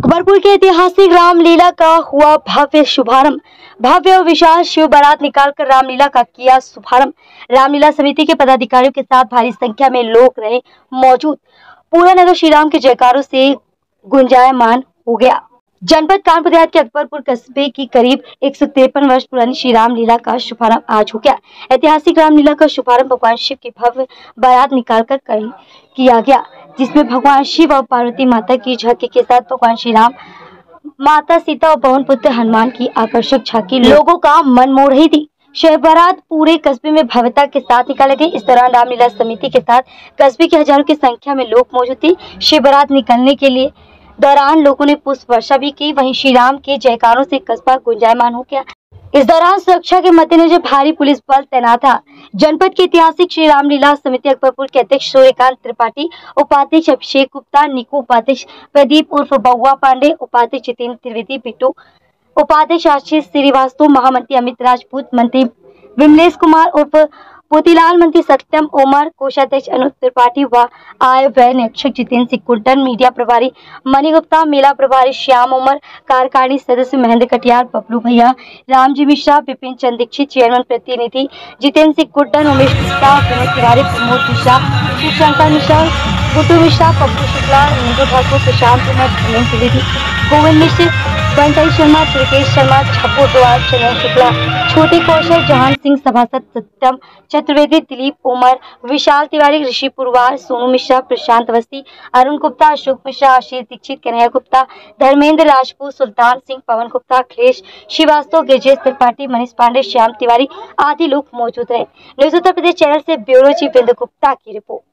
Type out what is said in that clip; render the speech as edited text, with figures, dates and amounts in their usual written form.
अकबरपुर के ऐतिहासिक रामलीला का हुआ भव्य शुभारंभ। भव्य और विशाल शिव बारात निकालकर रामलीला का किया शुभारंभ। रामलीला समिति के पदाधिकारियों के साथ भारी संख्या में लोग रहे मौजूद। पूरा नगर श्री राम के जयकारों से गुंजायमान हो गया। जनपद कानपुर देहात के अकबरपुर कस्बे की करीब 153 वर्ष पुरानी श्री रामलीला का शुभारंभ आज हो गया। ऐतिहासिक रामलीला का शुभारंभ भगवान शिव की भव्य बारात निकालकर किया गया, जिसमें भगवान शिव और पार्वती माता की झांकी के साथ भगवान श्री राम, माता सीता और पवन पुत्र हनुमान की आकर्षक झांकी लोगों का मन मोह रही थी। शव बारात पूरे कस्बे में भव्यता के साथ निकाले गए। इस दौरान रामलीला समिति के साथ कस्बे की हजारों की संख्या में लोग मौजूद थे। शव बारात निकलने के लिए दौरान लोगों ने पुष्प वर्षा भी की। वहीं श्री राम के जयकारों से कस्बा गुंजायमान हो गया। इस दौरान सुरक्षा के मद्देनजर भारी पुलिस बल तैनात था। जनपद की ऐतिहासिक श्री रामलीला समिति अकबरपुर के अध्यक्ष सूर्यकांत त्रिपाठी, उपाध्यक्ष अभिषेक गुप्ता, निकू उपाध्यक्ष प्रदीप उर्फ बउआ पांडे, उपाध्यक्ष जितेंद्र त्रिवेदी बिट्टू, उपाध्यक्ष आशीष श्रीवास्तव, महामंत्री अमित राजपूत, मंत्री विमलेश कुमार उर्फ मोतीलाल, मंत्री सत्यम ओमर, कोषाध्यक्ष अनुप त्रिपाठी व आय व्यय निरीक्षक जितेंद्र सिंह कुंटन, मीडिया प्रभारी मणि गुप्ता, मेला प्रभारी श्याम ओमर, कार्यकारिणी सदस्य महेंद्र कटियार, बबलू भैया, रामजी मिश्रा, विपिन चंद दीक्षित, चेयरमैन प्रतिनिधि जितेंद्र सिंह कुंटन, उमेश गुप्ता, विनोद तिवारी, प्रमोद मिश्रा, शिवशंकर मिश्रा, गुड्डू मिश्रा, पप्पू शुक्ला, इंदु ठाकुर, प्रशांत कुमार, धर्मेंद्र त्रिवेदी, गोविंद मिश्र, बंटाई शर्मा, त्रिकेश शर्मा, छप्पू द्वार, चंद्र शुक्ला, छोटे कौशल, जहान सिंह, सभासद सत्यम चतुर्वेदी, दिलीप उमर, विशाल तिवारी, ऋषि पुरवार, सोनू मिश्रा, प्रशांत अवस्थी, अरुण गुप्ता, अशोक मिश्रा, आशीष दीक्षित, कन्हैया गुप्ता, धर्मेंद्र राजपूत, सुल्तान सिंह, पवन गुप्ता, अखिलेश श्रीवास्तव, गिरजेश त्रिपाठी, मनीष पांडे, श्याम तिवारी आदि लोग मौजूद रहे। न्यूज उत्तर प्रदेश चैनल से ब्यूरो चीफ इंदु गुप्ता की रिपोर्ट।